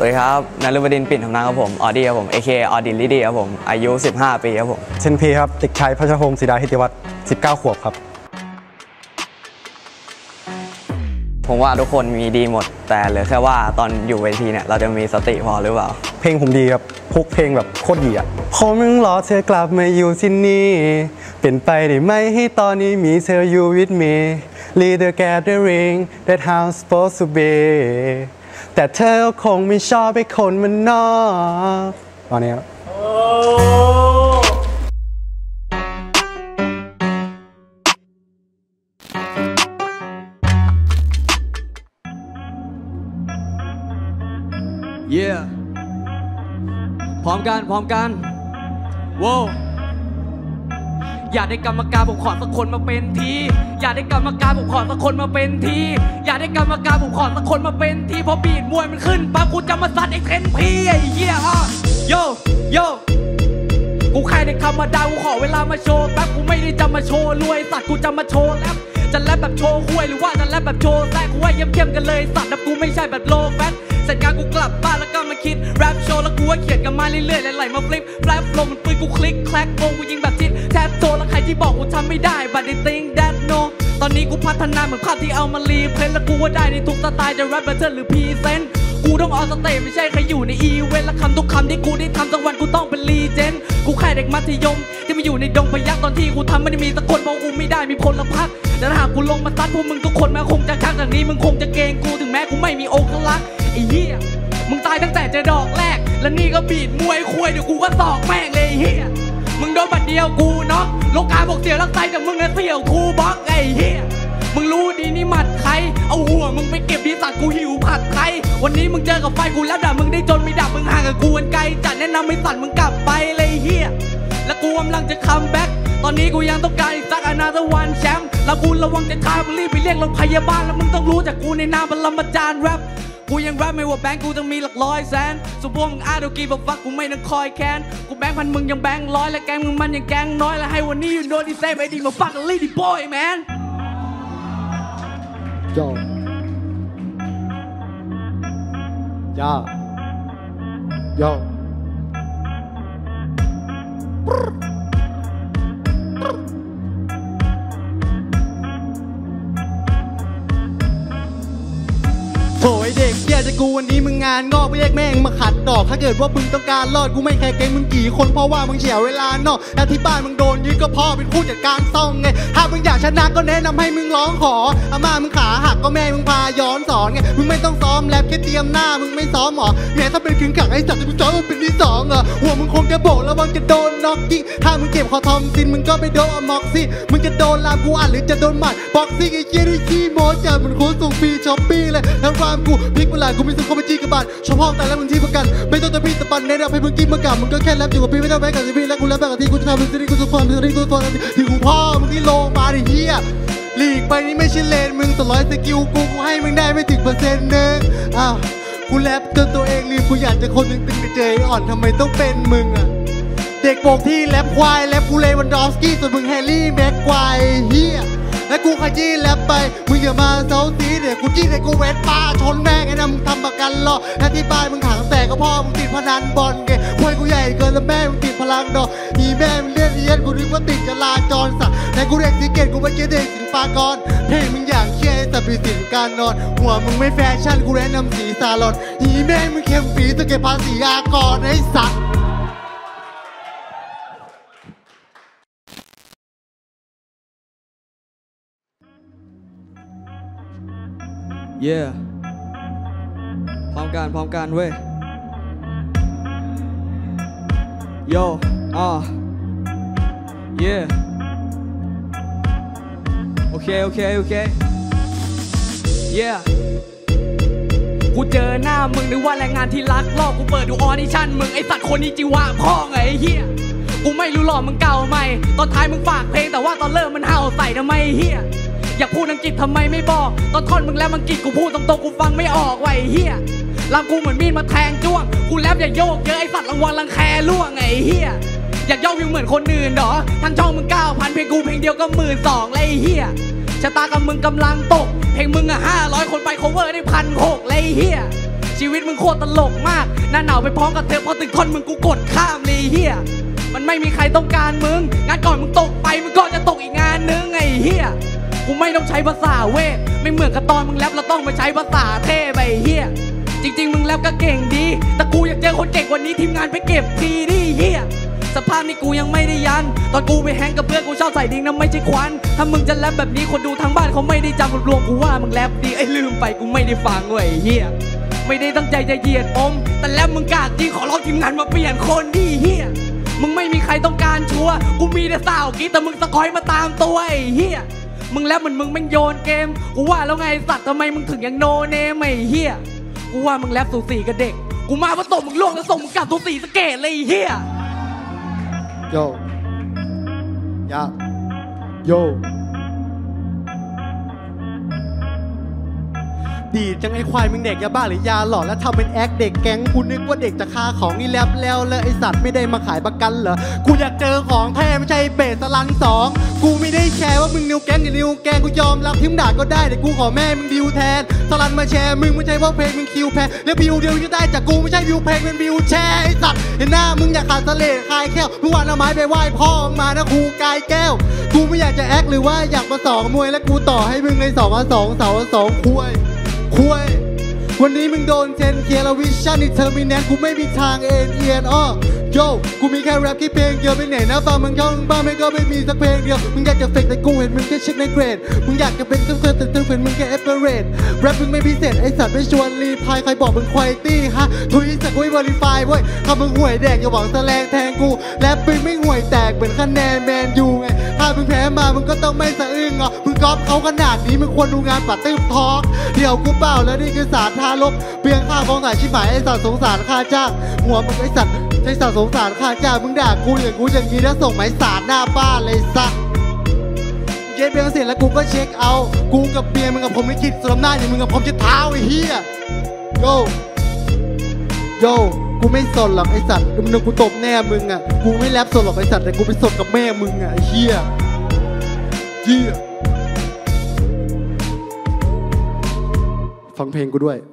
วัสดีครับนฤบดินทร์ปิ่นธรรมนาครับผมออดี้ครับผม AK ออดินลิดีครับผมอายุ15 ปีครับผมเชนพีครับเด็กชายพัชพงศ์ศิดาหิติวัฒน์19 ขวบครับผมว่าทุกคนมีดีหมดแต่เหลือแค่ว่าตอนอยู่เวทีเนี่ยเราจะมีสติพอหรือเปล่าเพลงผมดีครับพวกเพลงแบบโคตรดีอ่ะผมยังรอเธอกลับมาอยู่ที่นี่เป็นไปได้ไหมให้ตอนนี้มีเธออยู่ with me lead the gathering that how supposed to be แต่เธอคงไม่ชอบไอ้คนมันนอกตอนนี้ครับพร้อมกันว้าวอยากได้กรรมการผมขอสักคนมาเป็นทีอยากได้กรรมการผมขอสักคนมาเป็นทีอยากได้กรรมการผมขอสักคนมาเป็นทีพอบีดมวยมันขึ้นปั๊บกูจะมาซัดไอ้เทรนพี่ไอ้เหี้ยโยกูแค่เด็กธรรมดากูขอเวลามาโชว์แป๊บกูไม่ได้จะมาโชว์รวยสัตว์กูจะมาโชว์แรปจะแรปแบบโชว์ห้วยหรือว่าจะแรปแบบโชว์แซ่กูว่าเข้มกันเลยสัตว์แต่กูไม่ใช่แบบโลแฟตเสร็จงานกูกลับบ้านแล้วก็มาคิดแรปโชว์แล้วกูว่าเขียนกันมาเรื่อยๆไหลๆมาฟลิปแรปลงมันปืนกูคลิกแคลกโกงกูยิงแบบทิศแทบโตแล้วใครที่บอกกูทำไม่ได้ but they think that no ตอนนี้กูพัฒนาเหมือนภาพที่เอามารีเพลย์แล้วกูว่าได้ในทุกสไตล์จะแรปแบทเทิลหรือพรีเซนต์กูต้องออนสเตจไม่ใช่ใครอยู่ในอีเวนต์และคำทุกคำที่กูได้ทำสักวันกูต้องเป็นลีเจนด์กูแค่เด็กมัธยมที่มาอยู่ในดงพยักตอนที่กูทำไม่ได้มีสักคนเพราะกูไม่ได้มีพลพรรคแต่ถ้าหากกูลงมาซัดพวกมึงทุกคนแม้คงจะชักจากนี้มึงคงจะเกรงกูถึงแม้กูไม่มีองค์ลักษณ์ไอ้เหี้ยมึงตายตั้งแต่เจอดอกแรกและนี่ก็บีดมวยคุยเดี๋ยวกูก็ตอกแม่งเลยเหี้ยมึงโดนบัดเดียวกูเนาะโลกาบอกเสียวรักใจแต่มึงน่ะเสี่ยวคูบล็อกไอ้เหี้ยมึงรู้ดีนี่หมัดใครเอาหัวมึงไปเก็บดีสัตว์กูหิวผัดใครวันนี้มึงเจอกับไฟกูแล้วด่ามึงได้จนไม่ด่ามึงห่างกับกูกันไกลจัดแนะนำไม่สั่นมึงกลับไปเลยเหี้ยและกูกำลังจะคัมแบ็กตอนนี้กูยังต้องการอีกสักanother oneแชมป์แล้วกูระวังจะทายมึงรีบไปเรียกรถพยาบาลแล้วมึงต้องรู้จากกูในนามปรมาจารย์แรปกูยังแรปไม่ว่าแบงค์กูต้องมีหลักร้อยแสนส่วนพวกมึงอาดูกีบอกฟักกูไม่ต้องคอยแค้นกูแบงค์พันมึงยังแบงค์ร้อยและแกงมึงมันยังแกงน้อยและให้วันนี้อยู่โดนดีเซฟไอ้ดีมาฟักกับลีดี้บอยแมนย่อโถยเด็กเหี้ยจะกูวันนี้มึงงานงอกไปเรียกแม่งมาขัดดอกถ้าเกิดว่ามึงต้องการรอดกูไม่แคร์เกงมึงกี่คนเพราะว่ามึงเฉียวเวลานอกและที่บ้านมึงโดนยึดก็พ่อเป็นผู้จัดการซ่องไงถ้ามึงอยากชนะก็แนะนำให้มึงร้องขออาม่ามึงขาหักก็แม่มึงพาย้อนสอนไงมึงไม่ต้องซ้อมแรปแค่เตรียมหน้ามึงไม่ซ้อมหรอแม้ถ้าเป็นขึงขังไอ้สัตว์จะมึงซ้อมมึงเป็นที่สองหัวมึงคงจะโบกระวังจะโดนน็อกกิ้งถ้ามึงเก็บคอทอมซินมึงก็ไปโดนอม็อกซี่มึงจะโดนลามกูอ่านหรือจะโดนหมัดบ็อกซิ่งไอ้เหี้ยที่ขี้โม้จัดมันโค้ดส่งฟรีช้อปปี้เลยทั้งความกูพลิกเวลากูมีสุขภาพจีกระบาดชอบห้องแต่แล้วมึงที่ประกันไม่ต้องจะพี่ตะปันในรับให้มึงกินมากลับมึงก็แค่แรปอยู่กับพี่ไม่ต้องแบกกับพี่แล้วกูแรปแบบที่กูจะทำเป็นซีรีส์กูจะฟังซีรีส์กูฟังที่กูพ่อมึงที่โลมาดิเฮียหลีกไปนี่ไม่ใช่เลนมึงต่อร้อยสกิลกูให้มึงได้ไม่ถึง%นึงกูแรปจนตัวเองลืมกูอยากจะคนตึงๆไปเจออ่อนทำไมต้องเป็นมึงเด็กโบกที่แรปควายแรปกูเลวันดอฟสกี้ส่วนมึงแฮร์รี่แม็กควายเฮียและกูขยี้แรปไปมึงอย่ามาเซาซีเดี๋ยวกูจี้ในกูเวทป้าชนแม่งไอ้นะมึงทำประกันรอและที่บ้านมึงขังแต่ก็พ่อมึงติดพนันบอลไงควยกูใหญ่เกินแล้วแม่มึงติดพลังดอกอีแม่มึงเล่นเย็นกูนึกว่าติดจราจรสัตว์แต่กูเด็กสิเกตกูไม่เกเด็กสินปากรเพลงมึงอย่างเคี้ยแต่ปีสินการนอนหัวมึงไม่แฟชั่นกูแนะนำสีซาลอนอีแม่มึงเข้มปีตะเก็บภาษีอากรไอ้สัตว์พร้อมกันเว้ยโยโอเคกูเจอหน้ามึงนึกว่าแรงงานที่รักลอกกูเปิดดูออดิชั่นมึงไอสัตว์คนนี้จิวะพ่อไงไอ้เหี้ยกูไม่รู้หรอกมึงเก่าไหมตอนท้ายมึงฝากเพลงแต่ว่าตอนเริ่มมันเห่าใส่ทำไมเหี้ยอยากพูดอังกฤษทำไมไม่บอกตอนท่อนมึงแล้วอังกฤษกูพูดตรงๆกูฟังไม่ออกไอ้เหี้ยลำกูเหมือนมีดมาแทงจ้วงกูแรปอย่าโยกเยอะไอสัตว์รางวัลรังแคล่วงไอ้เหี้ยอยากย่อวิวเหมือนคนอื่นหรอทั้งช่องมึง9,000เพลงกูเพลงเดียวก็12,000ไอ้เหี้ยชะตากับมึงกำลังตกเพลงมึง500คนไป cover ได้1,600ไอ้เหี้ย ชชีวิตมึงโคตรตลกมากหน้าหนาวไปพร้อมกับเธอพอถึงคนมึงกูกดข้ามเลยเฮียมันไม่มีใครต้องการมึงงานก่อนมึงตกไปมึงก็จะตกอีกงานนึงไอ้เฮียกูไม่ต้องใช้ภาษาเวทไม่เหมือนกับตอนมึงแรปเราต้องมาใช้ภาษาเท่ไปเฮียจริงๆมึงแรปก็เก่งดีแต่กูอยากเจอคนเก่งกว่านี้ทีมงานไปเก็บทีดิเฮียสภาพนี้กูยังไม่ได้ยันตอนกูไปแฮงกับเพื่อนกูชอบใส่ดิ้งน้ำไม่ใช่ควันถ้ามึงจะแรปแบบนี้คนดูทางบ้านเขาไม่ได้จำรวมกูว่ามึงแรปดีไอ้ลืมไปกูไม่ได้ฟังเว้ยเฮียไม่ได้ตั้งใจจะเหยียดอมแต่แล้วมึงกล้าจริงขอร้องทีมงานมาเปลี่ยนคนดิเฮียมึงไม่มีใครต้องการชัวร์กูมีแต่สาวกี้แต่มึงสะคอยมาตามตัวไอ้เฮียมึงแล้วเหมือนมึงแม่งโยนเกมกูว่าแล้วไงสัตว์ทำไมมึงถึงยังโนเนมไอ้เฮียกูว่ามึงแรปสูสีกับเด็กกูมาว่าตบมึงล่วงแล้วส่งมึงกลับสูสีสะเกตเลยไอ้เฮียโยยาโยดีจังไอ้ควายมึงเด็กยาบ้าหรือยาหลอนแล้วทำเป็นแอคเด็กแก๊งกูนึกว่าเด็กจะฆ่าของนี่แลบแล้วไอสัตว์ไม่ได้มาขายประกันเหรอกูอยากเจอของแท้ไม่ใช่เบสสลันสองกูไม่ได้แชร์ว่ามึงนิวแก๊งหรือนิวแก๊งกูยอมรับทิมด่าก็ได้แต่กูขอแม่มึงดิวแทนสลันมาแชร์มึงไม่ใช่ว่าเพลงมึงคิวแพ้แล้ววิวเดียวจะได้จากกูไม่ใช่วิวเพลงเป็นวิวแชร์ไอสัตว์เห็นหน้ามึงอยากขาดเสลดคลายแค่วมึงวานเอาไม้ไปไหว้พ่อมานะครูกายแก้วกูไม่อยากจะแอคหรือว่าอยากมาสองมวยแล้วกูต่อให้มึงใน2-2 2-2คุยวันนี้มึงโดนเซนเคียร์วิชั่นอิเทอร์มินแนนกูไม่มีทางเอ็นโยกูมีแค่แรปแค่เพลงเดียวไปไหนนะฟังมึงเข้ามึงบ้าไม่ก็ไม่มีสักเพลงเดียวมึงอยากจะเฟกแต่กูเห็นมึงแค่เช็คในเกรดมึงอยากจะเป็นซุปเปอร์แต่ตึงเป็นมึงแค่เอฟเฟอร์เรทแรปมึงไม่พิเศษไอสัตว์ไม่ชวนรีพายใครบอกมึงควายตี้ฮะทุยสักวิวอลิฟายเว้ยถ้ามึงห่วยแดกอย่าหวังแสลงแทงกูแรปมึงไม่ห่วยแตกเหมือนคะแนนแมนยูไงถ้ามึงแพ้มามึงก็ต้องไม่สะอึ้งมึงก๊อปเขาขนาดนี้มึงควรดูงานปัดตื้มทอกเดี๋ยวกูเปล่าแล้วนี่คือสารทารกเพียงข้าวของสายชิบหายไอสัตว์สงสารค่าจ้างหัวมึงไอสัตว์ไอสัตว์สงสารค่าจ้างมึงด่ากูอย่างนี้แล้วส่งหมายสารหน้าบ้านเลยสักเย็บเบียงเสร็จแล้วกูก็เช็คเอากูกับเบียร์มึงกับผมไม่คิดสวมหน้าอย่างมึงกับผมจะเท้าไอ้เหี้ยโยกูไม่สนหรอกไอสัตว์มึงกูตบแน่มึงอ่ะกูไม่แรปสนหรอกไอสัตว์แต่กูไปสนกับแม่มึงอ่ะไอ้เหี้ยฟังเพลงกูด้วย